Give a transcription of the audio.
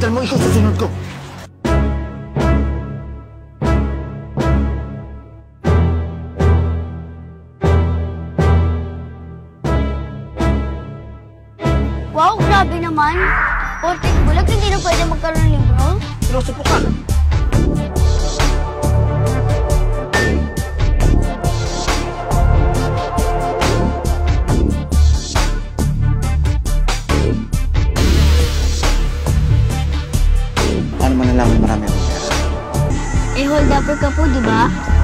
Pagalitan mo, isusunod ko. Wow, grabe naman. Portik bulag, hindi na pwede magkaroon ng libro. Sinusupo ka. Paano mo nalaman marami akong pera? Eh, hold upper ka po, di ba?